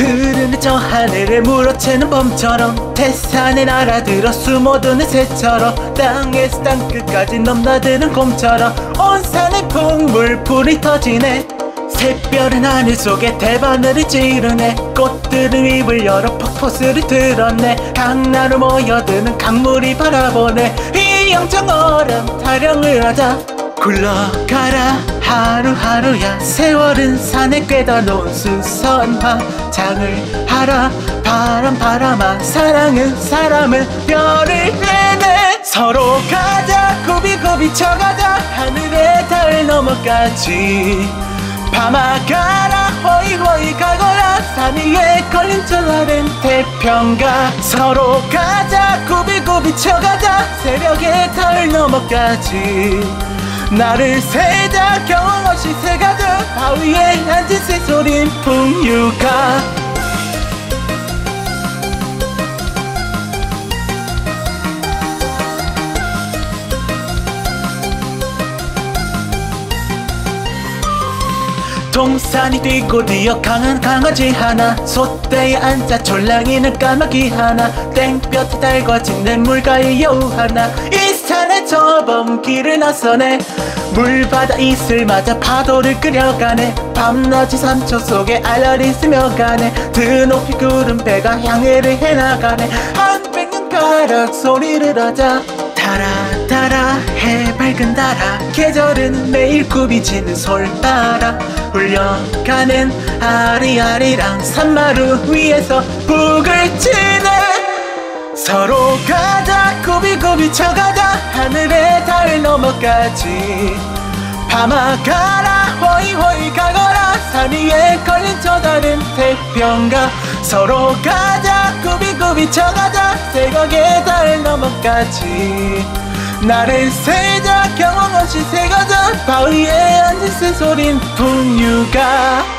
흐르는 저 하늘을 물어채는 봄처럼 태산에 날아들어 숨어드는 새처럼 땅에서 땅끝까지 넘나드는 곰처럼 온 산에 풍물불이 터지네. 새별은 하늘 속에 대바늘을 찌르네. 꽃들은 입을 열어 폭포수를 드러내. 강나루 모여드는 강물이 바라보네. 이 영정 얼음 타령을 하자. 굴러가라 하루하루야. 세월은 산에 꿰다 놓은 수선화. 장을 하라 바람아. 사랑은 사람을 별을 내네. 서로 가자 굽이굽이 쳐가자. 하늘의 달 너머까지 밤아가라 호이호이 가거라. 산 위에 걸린 저 나른 태평가. 서로 가자 굽이굽이 쳐가자. 새벽의 달 너머까지 나를 세자. 경험 없이 새가자. 바위에 앉은 새소린 풍류가. 동산이 뛰고 뛰어 강한 강아지 하나. 솥대에 앉아 졸랑이는 까마귀 하나. 땡볕에 달궈진 냇물가의 여우 하나. 이 산에 저범 길을 나서네. 물바다 이슬 맞아 파도를 끌어가네. 밤낮이 삼초 속에 알알이 스며가네. 드높이 구름 배가 향해를 해나가네. 한 백년 가락 소리를 하자. 달아 달아 해 밝은 달아. 계절은 매일 굽이지는 솔바라. 울려가는 아리아리랑 산마루 위에서 북을 치네. 서로 가자 굽이굽이 쳐가자. 하늘의 달 너머까지 밤아가라 호이호이 가거라. 산 위에 걸린 저 다른 태평가. 서로 가자 굽이굽이 쳐가자. 새벽의 달 너머까지 나를 세자. 경험 없이 새가자. 바위에 앉은 새소린 풍류가.